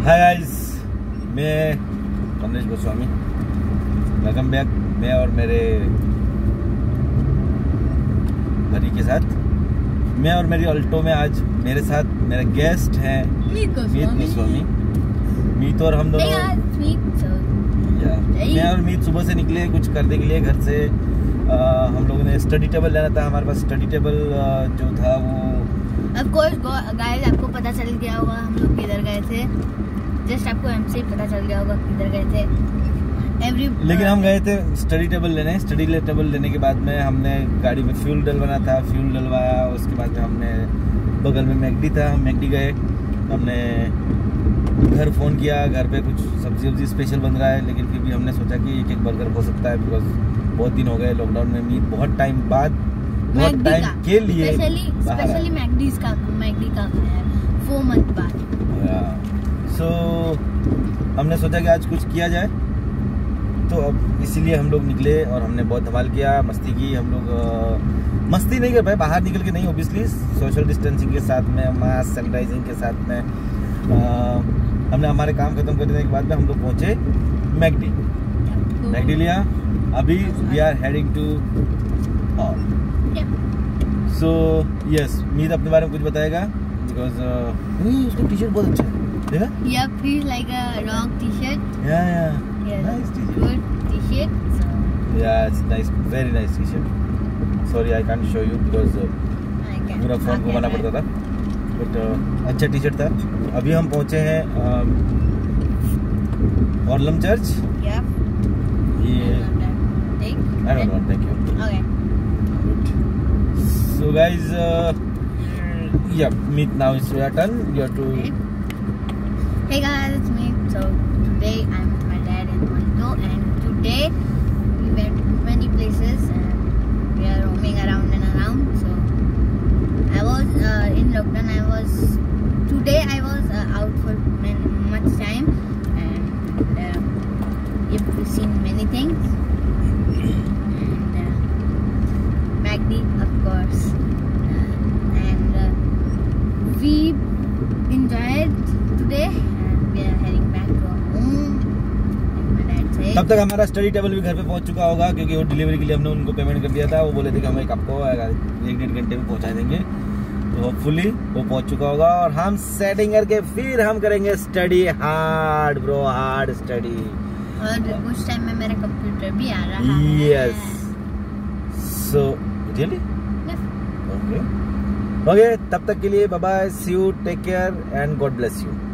Hi guys, मैं Kamlesh Goswami, welcome back. मैं और मेरे भरी के साथ, मैं और मेरी अल्टो में आज मेरे साथ मेरे गेस्ट हैं मीत गोस्वामी। मीत और हम दोनों मैं और मीत सुबह से निकले कुछ करने के लिए घर से। हम लोगों ने स्टडी टेबल लेना था। हमारे पास स्टडी टेबल जो था वो ऑफ कोर्स गाइस आपको पता चल गया होगा हम लोग किधर गए थे। जस्ट आपको हमसे ही पता चल गया होगा किधर गए थे। लेकिन हम गए थे स्टडी टेबल लेने। स्टडी टेबल लेने के बाद में हमने गाड़ी में फ्यूल डलवाना था, फ्यूल डलवाया। उसके बाद में हमने बगल में मैकडी था, हम मैकडी गए। हमने घर फ़ोन किया, घर पे कुछ सब्जी स्पेशल बन रहा है, लेकिन फिर भी हमने सोचा कि एक बर्गर हो सकता है, बिकॉज बहुत दिन हो गए लॉकडाउन में। मीत बहुत टाइम बाद, बहुत टाइम के लिए स्पेशली मैकडी का खाया 4 मंथ बाद। सो हमने सोचा कि आज कुछ किया जाए, तो अब इसीलिए हम लोग निकले और हमने बहुत धमाल किया, मस्ती की। हम लोग मस्ती नहीं कर पाए, बाहर निकल के नहीं, ऑब्वियसली सोशल डिस्टेंसिंग के साथ में, मास्क सैनिटाइजिंग के साथ में। हमने हमारे काम खत्म कर देने के बाद में हम लोग पहुंचे मैकडी लिया। अभी we are heading to hall. So yes, Meet अपने बारे में कुछ बताएगा, बिकॉज उसका टी शर्ट बहुत अच्छा है। देखा? Yeah, feels like a long t-shirt. Yeah. Nice t-shirt. Good t-shirt. So. Yeah, it's nice, very nice t-shirt. Sorry, I can't show you because पूरा फोन घुमाना पड़ता था, बट अच्छा टी-शर्ट था। अभी हम पहुंचे हैं ऑर्लम चर्च। Yeah. ये I don't want, thank you. Okay. Good. So guys, yeah, meet now is your turn. You have to. Hey guys, it's me. So today I'm with my dad in Mondo, and today we went to many places and we are roaming around and around. So I was in lockdown. Today I was out for much time, and you've seen many things. And MACD, of course, and we enjoyed today. तब तक हमारा study table भी घर पे पहुंच चुका होगा, क्योंकि वो डिलीवरी के लिए हमने उनको पेमेंट कर दिया था। वो बोले थे कि हम आपको 1-1.5 घंटे में पहुंचा देंगे, तो होपफुली वो पहुंच चुका होगा। और हम सेटिंग करके फिर हम करेंगे study, hard bro, hard study. और उस टाइम में मेरा कंप्यूटर भी आ रहा है। यस, सो रियली ओके, तब तक के लिए bye bye, see you, take care and God bless you.